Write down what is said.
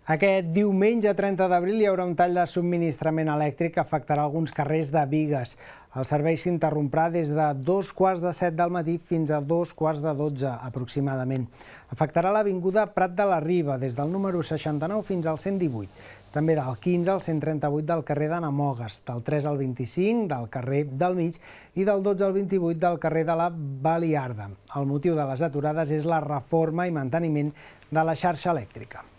Aquest diumenge 30 d'abril hi haurà un tall de subministrament elèctric que afectarà alguns carrers de Bigues. El servei s'interromprà des de 2:15 del matí fins a 2:15 aproximadament. Afectarà l'avinguda Prat de la Riba, des del número 69 fins al 118. També del 15 al 138 del carrer de Namogues, del 3 al 25 del carrer del Mig i del 12 al 28 del carrer de la Baliarda. El motiu de les aturades és la reforma i manteniment de la xarxa elèctrica.